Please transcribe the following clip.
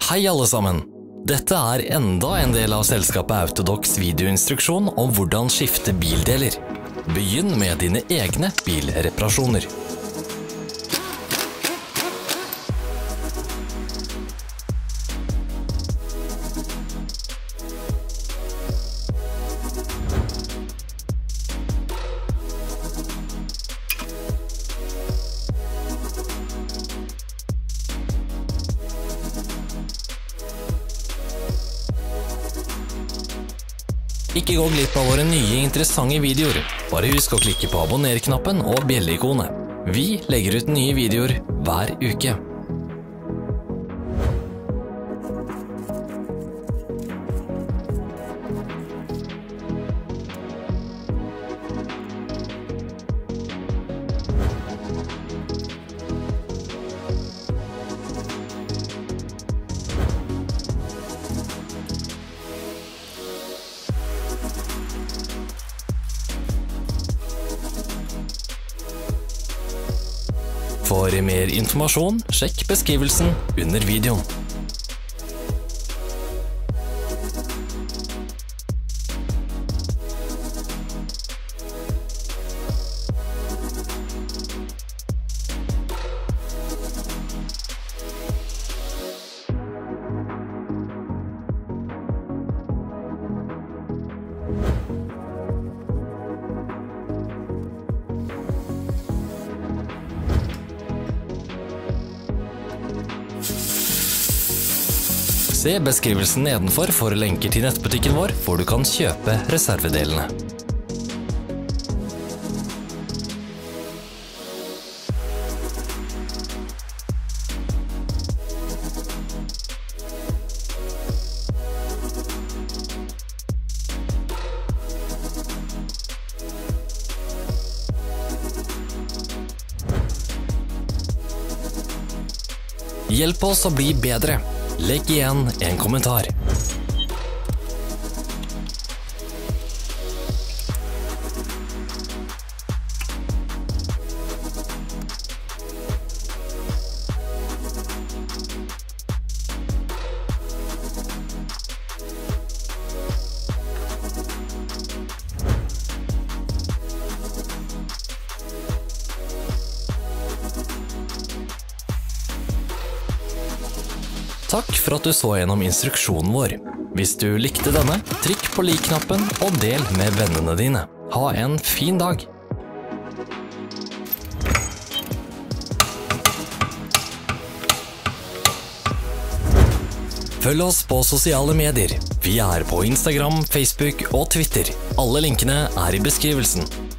Hei alle sammen! Dette er enda en del av selskapet Autodocs videoinstruksjon om hvordan skifte bildeler. Begynn med dine egne bilreparasjoner. Ikke gå glipp av våre nye interessante videoer. Bare husk å klikke på abonner-knappen og bjelle-ikonet. Vi legger ut nye videoer hver uke. For mer informasjon, sjekk beskrivelsen under videoen. Se beskrivelsen nedenfor for lenker til nettbutikken vår, hvor du kan kjøpe reservedelene. Hjelp oss å bli bedre. Legg igjen en kommentar. Takk for at du så gjennom instruksjonen vår. Hvis du likte denne, trykk på like-knappen og del med vennene dine. Ha en fin dag! Følg oss på sosiale medier. Vi er på Instagram, Facebook og Twitter. Alle linkene er i beskrivelsen.